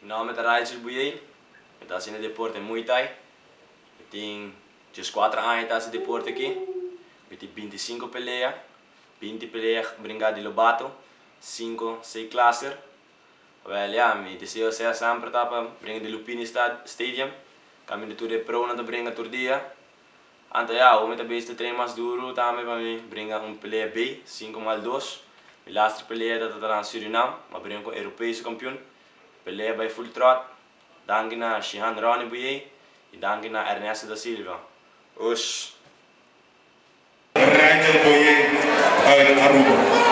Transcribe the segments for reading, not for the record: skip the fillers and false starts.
nome é Raizel Bouye, eu estou fazendo deporte em Muay Thai. Eu tenho 4 anos nesse deporte aqui. Eu tenho 25 peleas, 20 peleas brincar de Lobato, 5, 6 classes. Well, ja, meu desejo é sempre para brincar de Lupini Stadium. Kami de pro na brincar todo dia. Então, ja, eu vou best treino mais duro também para mim brincar peleia B, 5x2. Minha laatste peleia está em Suriname, mas brinco com o Europese campeão. Peleia by Full Trot. Dank na Shihan Ronnie Bouye e dank na Ernesto da Silva. Osh! Raizel Bouye uit Aruba.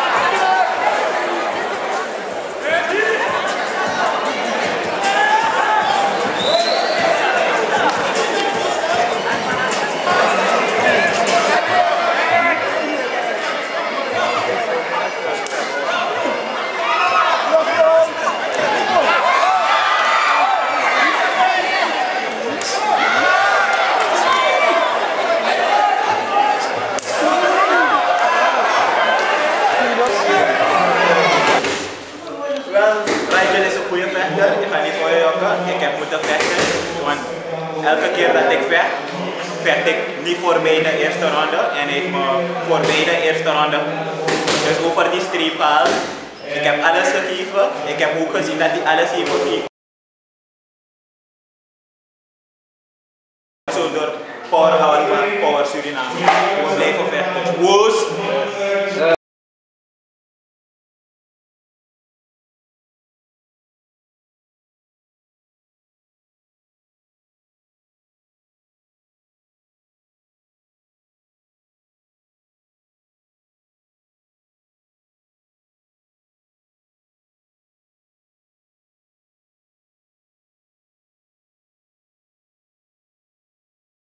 Raizel is een goede vechter, ik ga niet voor je jokken, ik heb moeten vechten, want elke keer dat ik vecht ik niet voor mij in de eerste ronde en heeft me voor mij in de eerste ronde. Dus over die streephaal, ik heb alles gegeven, ik heb ook gezien dat hij alles heeft gegeven. Zo door power houden van Power Suriname, we blijven vechten. Woos!